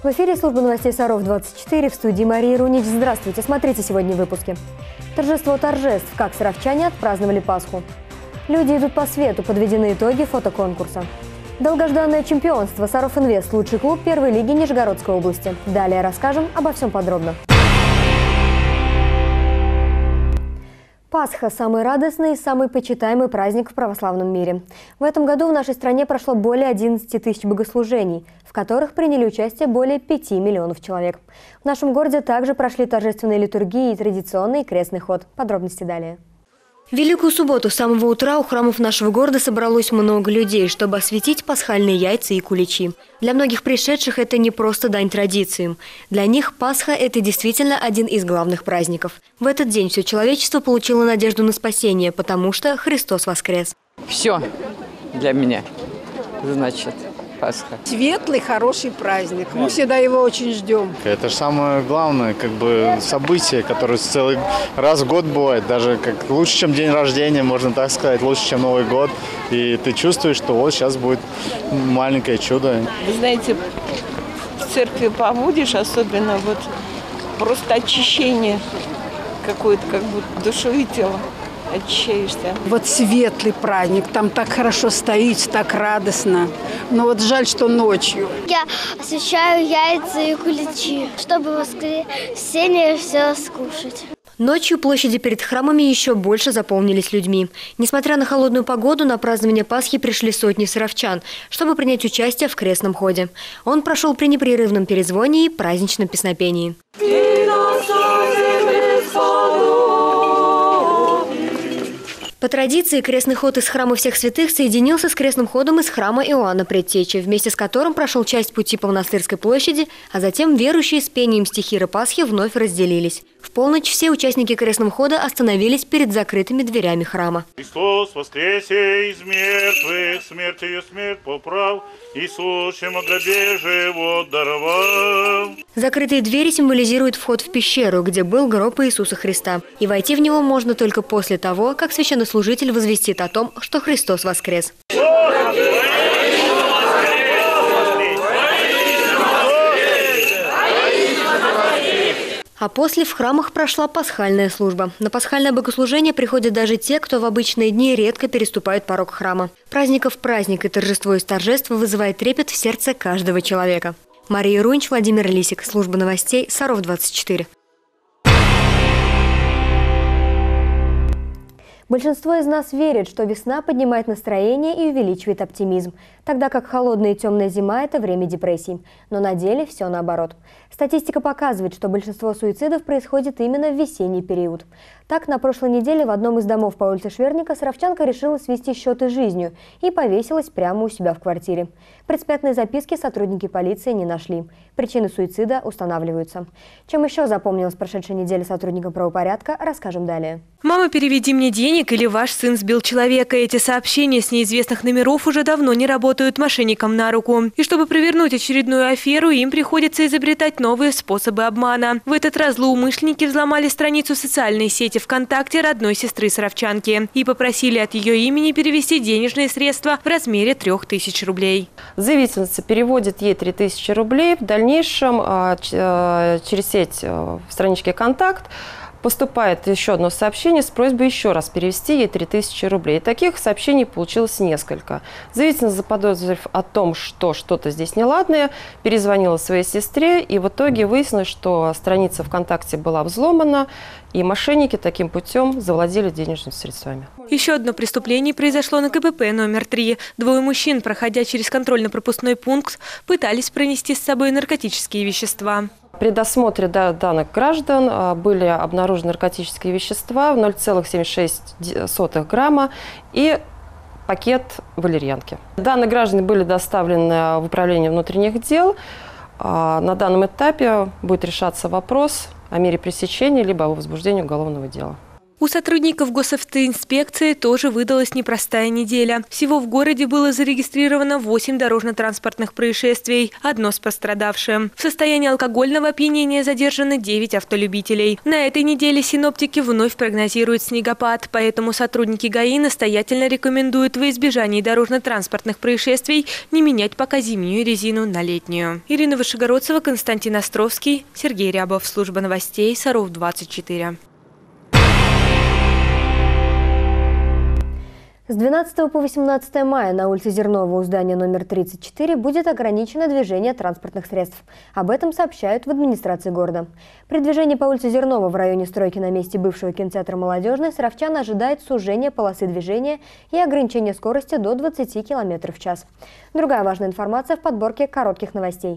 В эфире служба новостей Саров-24, в студии Мария Рунич. Здравствуйте, смотрите сегодня в выпуске. Торжество торжеств. Как саровчане отпраздновали Пасху. Люди идут по свету. Подведены итоги фотоконкурса. Долгожданное чемпионство. Саров-Инвест – лучший клуб первой лиги Нижегородской области. Далее расскажем обо всем подробно. Пасха – самый радостный и самый почитаемый праздник в православном мире. В этом году в нашей стране прошло более 11 тысяч богослужений, в которых приняли участие более 5 миллионов человек. В нашем городе также прошли торжественные литургии и традиционный крестный ход. Подробности далее. В Великую субботу с самого утра у храмов нашего города собралось много людей, чтобы осветить пасхальные яйца и куличи. Для многих пришедших это не просто дань традициям. Для них Пасха – это действительно один из главных праздников. В этот день все человечество получило надежду на спасение, потому что Христос воскрес. Все для меня значит Пасха. Светлый, хороший праздник. Мы всегда его очень ждем. Это же самое главное, событие, которое целый раз в год бывает. Даже лучше, чем день рождения, можно так сказать, лучше, чем Новый год. И ты чувствуешь, что вот сейчас будет маленькое чудо. Вы знаете, в церкви побудешь, особенно вот просто очищение какое-то, как будто душой и телом. Очищаешься. Вот светлый праздник, там так хорошо стоит, так радостно. Но вот жаль, что ночью. Я освещаю яйца и куличи, чтобы в воскресенье все скушать. Ночью площади перед храмами еще больше заполнились людьми. Несмотря на холодную погоду, на празднование Пасхи пришли сотни саровчан, чтобы принять участие в крестном ходе. Он прошел при непрерывном перезвоне и праздничном песнопении. По традиции, крестный ход из храма Всех Святых соединился с крестным ходом из храма Иоанна Предтечи, вместе с которым прошел часть пути по Монастырской площади, а затем верующие с пением стихиры Пасхи вновь разделились. В полночь все участники крестного хода остановились перед закрытыми дверями храма. Христос воскресе из мертвых, смертью смерть поправ, Иисусом о гробе живот даровал. Закрытые двери символизируют вход в пещеру, где был гроб Иисуса Христа. И войти в него можно только после того, как священнослужитель возвестит о том, что Христос воскрес. А после в храмах прошла пасхальная служба. На пасхальное богослужение приходят даже те, кто в обычные дни редко переступает порог храма. Праздников праздник и торжество из торжеств вызывает трепет в сердце каждого человека. Мария Рунич, Владимир Лисик, служба новостей Саров-24. Большинство из нас верит, что весна поднимает настроение и увеличивает оптимизм, тогда как холодная и темная зима – это время депрессий. Но на деле все наоборот. Статистика показывает, что большинство суицидов происходит именно в весенний период. Так, на прошлой неделе в одном из домов по улице Шверника саровчанка решила свести счеты с жизнью и повесилась прямо у себя в квартире. Предсмертной записки сотрудники полиции не нашли. Причины суицида устанавливаются. Чем еще запомнилась прошедшая неделя сотрудникам правопорядка, расскажем далее. «Мама, переведи мне денег» или «Ваш сын сбил человека». Эти сообщения с неизвестных номеров уже давно не работают мошенникам на руку. И чтобы провернуть очередную аферу, им приходится изобретать новые способы обмана. В этот раз злоумышленники взломали страницу социальной сети ВКонтакте родной сестры саровчанки и попросили от ее имени перевести денежные средства в размере 3000 рублей. Заявительница переводит ей 3000 рублей. В дальнейшем через сеть в страничке «Контакт» поступает еще одно сообщение с просьбой еще раз перевести ей 3000 рублей. Таких сообщений получилось несколько. Заявительница, заподозрив о том, что что-то здесь неладное, перезвонила своей сестре, и в итоге выяснилось, что страница ВКонтакте была взломана, и мошенники таким путем завладели денежными средствами. Еще одно преступление произошло на КПП номер 3. Двое мужчин, проходя через контрольно-пропускной пункт, пытались пронести с собой наркотические вещества. При досмотре данных граждан были обнаружены наркотические вещества в 0,76 грамма и пакет валерьянки. Данные граждане были доставлены в управление внутренних дел. На данном этапе будет решаться вопрос о мере пресечения либо о возбуждении уголовного дела. У сотрудников госавтоинспекции тоже выдалась непростая неделя. Всего в городе было зарегистрировано 8 дорожно-транспортных происшествий, одно с пострадавшим. В состоянии алкогольного опьянения задержаны 9 автолюбителей. На этой неделе синоптики вновь прогнозируют снегопад, поэтому сотрудники ГАИ настоятельно рекомендуют во избежании дорожно-транспортных происшествий не менять пока зимнюю резину на летнюю. Ирина Вышегородцева, Константин Островский, Сергей Рябов. Служба новостей Саров 24. С 12 по 18 мая на улице Зернова у здания номер 34 будет ограничено движение транспортных средств. Об этом сообщают в администрации города. При движении по улице Зернова в районе стройки на месте бывшего кинотеатра «Молодежный» саровчан ожидает сужение полосы движения и ограничение скорости до 20 км в час. Другая важная информация в подборке коротких новостей.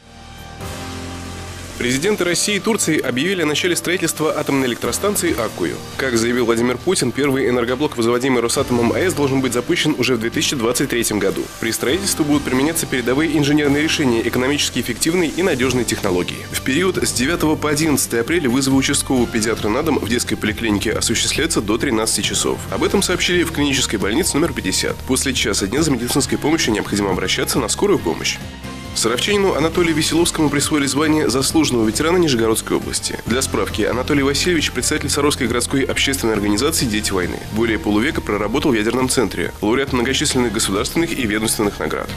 Президенты России и Турции объявили о начале строительства атомной электростанции «Аккую». Как заявил Владимир Путин, первый энергоблок, возводимый Росатомом АЭС, должен быть запущен уже в 2023 году. При строительстве будут применяться передовые инженерные решения, экономически эффективные и надежные технологии. В период с 9 по 11 апреля вызовы участкового педиатра на дом в детской поликлинике осуществляются до 13 часов. Об этом сообщили в клинической больнице номер 50. После часа дня за медицинской помощью необходимо обращаться на скорую помощь. Саровчанину Анатолию Веселовскому присвоили звание заслуженного ветерана Нижегородской области. Для справки, Анатолий Васильевич – председатель Саровской городской общественной организации «Дети войны». Более полувека проработал в ядерном центре, лауреат многочисленных государственных и ведомственных наград.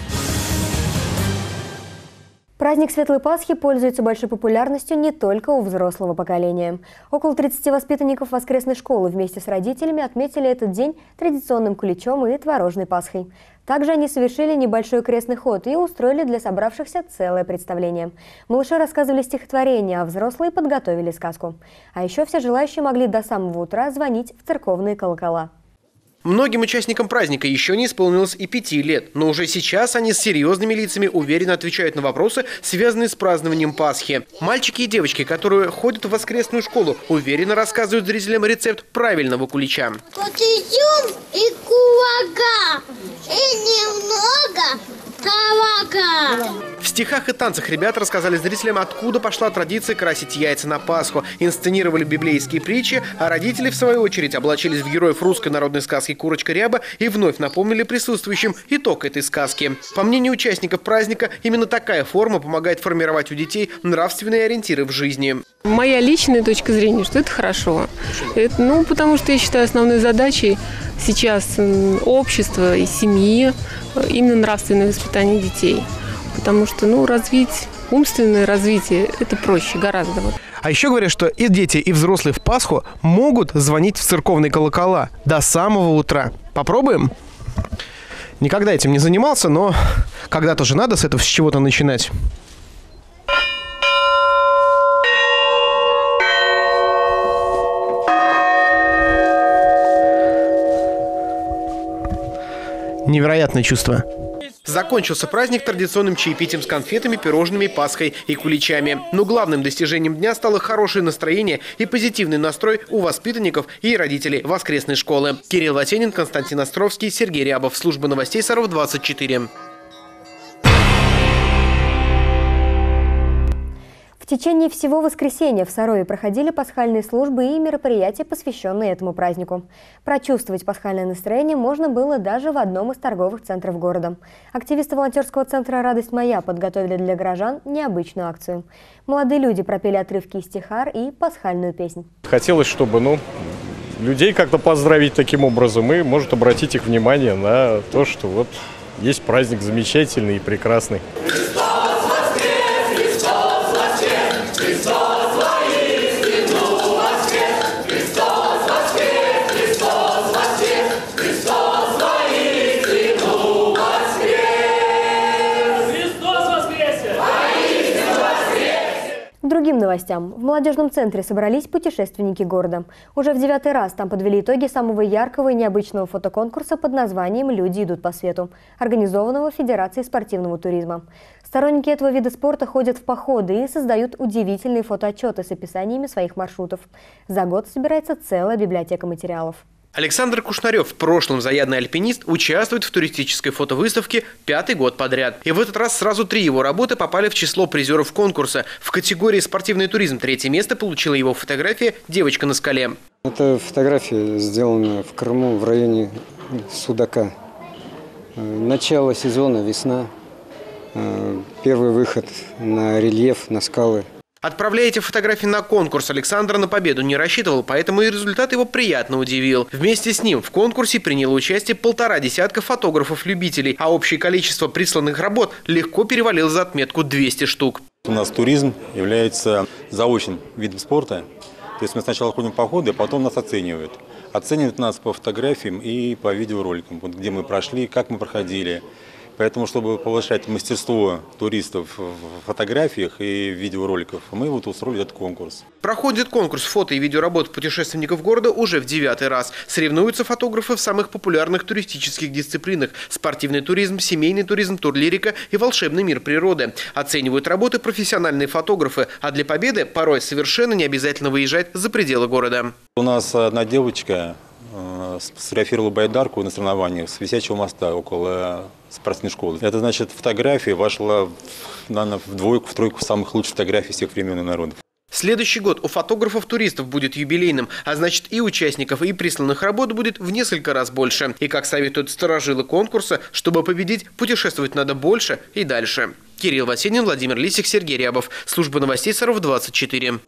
Праздник Светлой Пасхи пользуется большой популярностью не только у взрослого поколения. Около 30 воспитанников воскресной школы вместе с родителями отметили этот день традиционным куличом и творожной Пасхой. Также они совершили небольшой крестный ход и устроили для собравшихся целое представление. Малыши рассказывали стихотворения, а взрослые подготовили сказку. А еще все желающие могли до самого утра звонить в церковные колокола. Многим участникам праздника еще не исполнилось и 5 лет, но уже сейчас они с серьезными лицами уверенно отвечают на вопросы, связанные с празднованием Пасхи. Мальчики и девочки, которые ходят в воскресную школу, уверенно рассказывают зрителям рецепт правильного кулича. Вот изюм и кулага, и немного калага. В стихах и танцах ребята рассказали зрителям, откуда пошла традиция красить яйца на Пасху, инсценировали библейские притчи, а родители, в свою очередь, облачились в героев русской народной сказки «Курочка Ряба» и вновь напомнили присутствующим итог этой сказки. По мнению участников праздника, именно такая форма помогает формировать у детей нравственные ориентиры в жизни. Моя личная точка зрения, что это хорошо. Потому что я считаю, основной задачей сейчас общества и семьи именно нравственное воспитание детей. Потому что, развить умственное развитие – это проще гораздо. А еще говорят, что и дети, и взрослые в Пасху могут звонить в церковные колокола до самого утра. Попробуем? Никогда этим не занимался, но когда-то же надо с чего-то начинать. Невероятное чувство. Закончился праздник традиционным чаепитием с конфетами, пирожными, пасхой и куличами. Но главным достижением дня стало хорошее настроение и позитивный настрой у воспитанников и родителей воскресной школы. Кирилл Ватенин, Константин Островский, Сергей Рябов. Служба новостей Саров 24. В течение всего воскресенья в Сарове проходили пасхальные службы и мероприятия, посвященные этому празднику. Прочувствовать пасхальное настроение можно было даже в одном из торговых центров города. Активисты волонтерского центра «Радость моя» подготовили для горожан необычную акцию. Молодые люди пропели отрывки из стихар и пасхальную песнь. Хотелось, чтобы людей как-то поздравить таким образом и, может, обратить их внимание на то, что есть праздник замечательный и прекрасный. Другим новостям. В молодежном центре собрались путешественники города. Уже в 9-й раз там подвели итоги самого яркого и необычного фотоконкурса под названием «Люди идут по свету», организованного Федерацией спортивного туризма. Сторонники этого вида спорта ходят в походы и создают удивительные фотоотчеты с описаниями своих маршрутов. За год собирается целая библиотека материалов. Александр Кушнарев, в прошлом заядлый альпинист, участвует в туристической фотовыставке 5-й год подряд. И в этот раз сразу 3 его работы попали в число призеров конкурса. В категории «Спортивный туризм» 3-е место получила его фотография «Девочка на скале». Это фотография сделана в Крыму, в районе Судака. Начало сезона, весна. Первый выход на рельеф, на скалы. Отправляя эти фотографии на конкурс, Александр на победу не рассчитывал, поэтому и результат его приятно удивил. Вместе с ним в конкурсе приняло участие 1,5 десятка фотографов-любителей, а общее количество присланных работ легко перевалило за отметку 200 штук. У нас туризм является заочным видом спорта. То есть мы сначала ходим в походы, а потом нас оценивают. Оценивают нас по фотографиям и по видеороликам, вот где мы прошли, как мы проходили. Поэтому, чтобы повышать мастерство туристов в фотографиях и видеороликах, мы вот устроили этот конкурс. Проходит конкурс фото и видеоработ путешественников города уже в 9-й раз. Соревнуются фотографы в самых популярных туристических дисциплинах – спортивный туризм, семейный туризм, турлирика и волшебный мир природы. Оценивают работы профессиональные фотографы, а для победы порой совершенно не обязательно выезжать за пределы города. У нас одна девочка сфотографировала байдарку на соревнованиях с висячего моста около спортивной школы. Это значит, фотография вошла в двойку, в тройку самых лучших фотографий всех времен и народов. Следующий год у фотографов-туристов будет юбилейным, а значит и участников, и присланных работ будет в несколько раз больше. И, как советуют старожилы конкурса, чтобы победить, путешествовать надо больше и дальше. Кирилл Васенин, Владимир Лисик, Сергей Рябов. Служба новостей Саров 24.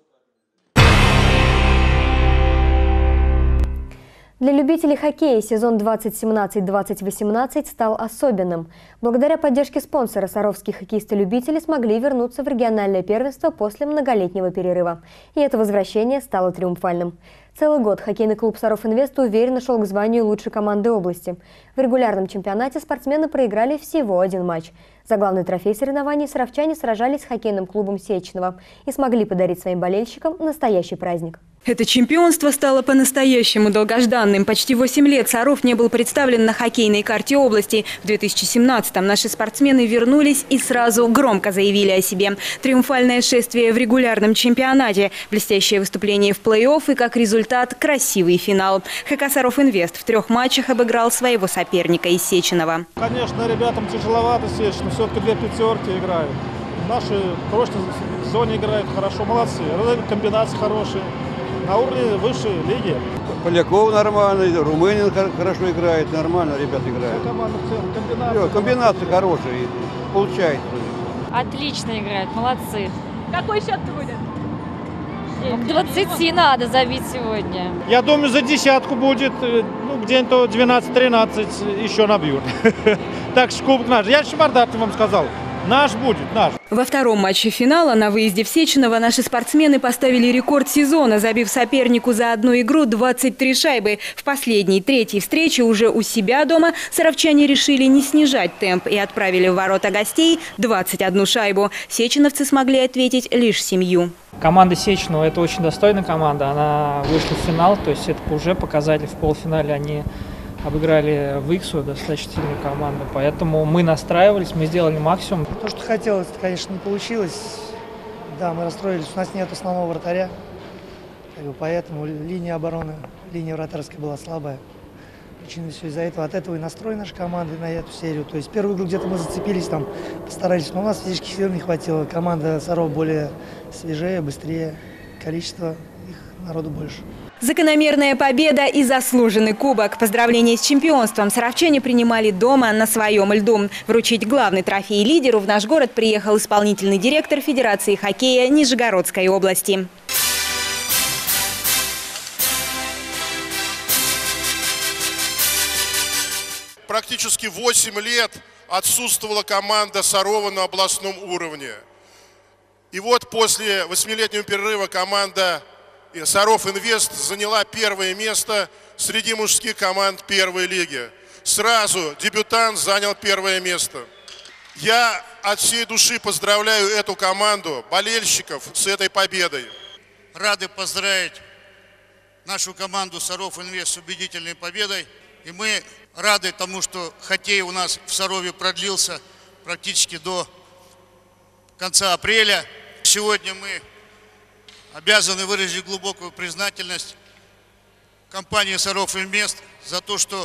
Для любителей хоккея сезон 2017-2018 стал особенным. Благодаря поддержке спонсора саровские хоккеисты-любители смогли вернуться в региональное первенство после многолетнего перерыва. И это возвращение стало триумфальным. Целый год хоккейный клуб «Саров Инвест» уверенно шел к званию лучшей команды области. В регулярном чемпионате спортсмены проиграли всего один матч. За главный трофей соревнований саровчане сражались с хоккейным клубом Сеченова и смогли подарить своим болельщикам настоящий праздник. Это чемпионство стало по-настоящему долгожданным. Почти 8 лет Саров не был представлен на хоккейной карте области. В 2017-м наши спортсмены вернулись и сразу громко заявили о себе. Триумфальное шествие в регулярном чемпионате, блестящее выступление в плей-офф и, как результат, красивый финал. ХК «Саров Инвест» в 3 матчах обыграл своего соперника из Сеченова. Конечно, ребятам тяжеловато Сеченов, все-таки 2 пятерки играют. Наши в прошлой зоне играют хорошо, молодцы. Комбинации хорошие. На уровне высшей лиги. Поляков нормально, Румынин хорошо играет, нормально ребята играют. Комбинации хорошие, получается. Отлично играют, молодцы. Какой счет-то будет? К 20 надо забить сегодня. Я думаю, за десятку будет, где-то 12-13 еще набьют. Так что кубок наш. Я Шабардат вам сказал. Наш будет, наш. Во 2-м матче финала на выезде в Сеченово наши спортсмены поставили рекорд сезона, забив сопернику за одну игру 23 шайбы. В последней, 3-й встрече уже у себя дома саровчане решили не снижать темп и отправили в ворота гостей 21 шайбу. Сеченовцы смогли ответить лишь 7. Команда Сеченова – это очень достойная команда. Она вышла в финал, то есть это уже показатель. В полуфинале они обыграли Виксу, достаточно сильную команду. Поэтому мы настраивались, мы сделали максимум. То, что хотелось, конечно, не получилось. Да, мы расстроились, у нас нет основного вратаря. Поэтому линия обороны, линия вратарская была слабая. Причина все из-за этого. От этого и настрой нашей команды на эту серию. То есть первую игру где-то мы зацепились, там постарались, но у нас физических сил не хватило. Команда Саров более свежее, быстрее, количество их народу больше. Закономерная победа и заслуженный кубок. Поздравления с чемпионством саровчане принимали дома на своем льду. Вручить главный трофей лидеру в наш город приехал исполнительный директор Федерации хоккея Нижегородской области. Практически 8 лет отсутствовала команда Сарова на областном уровне. И вот после 8-летнего перерыва команда Саров Инвест заняла 1-е место среди мужских команд 1-й лиги. Сразу дебютант занял 1-е место. Я от всей души поздравляю эту команду, болельщиков, с этой победой. Рады поздравить нашу команду Саров Инвест с убедительной победой. И мы рады тому, что хоккей у нас в Сарове продлился практически до конца апреля. Сегодня мы обязаны выразить глубокую признательность компании «Саров Инвест» за то, что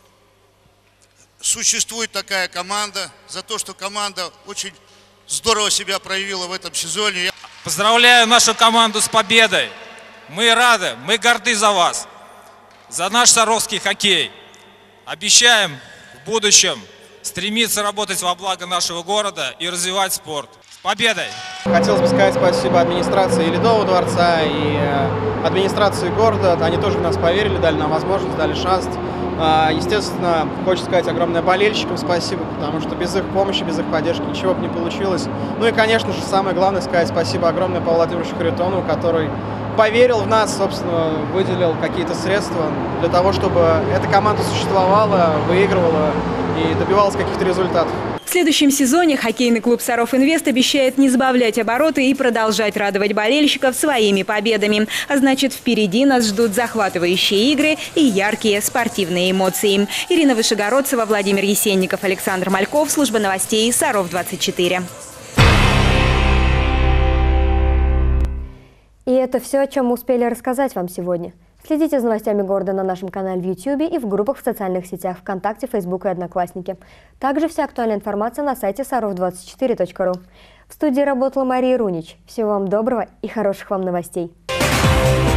существует такая команда, за то, что команда очень здорово себя проявила в этом сезоне. Поздравляю нашу команду с победой. Мы рады, мы горды за вас, за наш саровский хоккей. Обещаем в будущем стремиться работать во благо нашего города и развивать спорт. С победой! Хотелось бы сказать спасибо администрации Ледового дворца и администрации города. Они тоже в нас поверили, дали нам возможность, дали шанс. Естественно, хочется сказать огромное болельщикам спасибо, потому что без их помощи, без их поддержки ничего бы не получилось. Ну и, конечно же, самое главное сказать спасибо огромное Павлу Владимировичу Харитонову, который поверил в нас, собственно, выделил какие-то средства для того, чтобы эта команда существовала, выигрывала и добивалась каких-то результатов. В следующем сезоне хоккейный клуб «Саров Инвест» обещает не сбавлять обороты и продолжать радовать болельщиков своими победами. А значит, впереди нас ждут захватывающие игры и яркие спортивные эмоции. Ирина Вышегородцева, Владимир Есенников, Александр Мальков. Служба новостей «Саров-24». И это все, о чем мы успели рассказать вам сегодня. Следите за новостями города на нашем канале в YouTube и в группах в социальных сетях ВКонтакте, Facebook и Одноклассники. Также вся актуальная информация на сайте sarov24.ru. В студии работала Мария Рунич. Всего вам доброго и хороших вам новостей.